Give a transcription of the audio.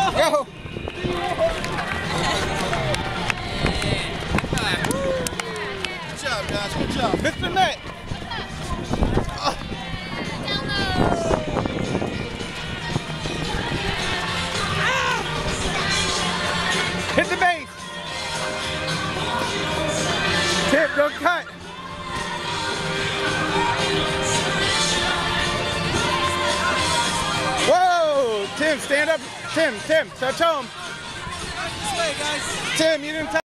Go. Good job, guys. Good job. Mr. Net. Hit the base. Tim, don't cut. Whoa! Tim, stand up. Tim, touch home. This way, guys. Tim, you didn't touch.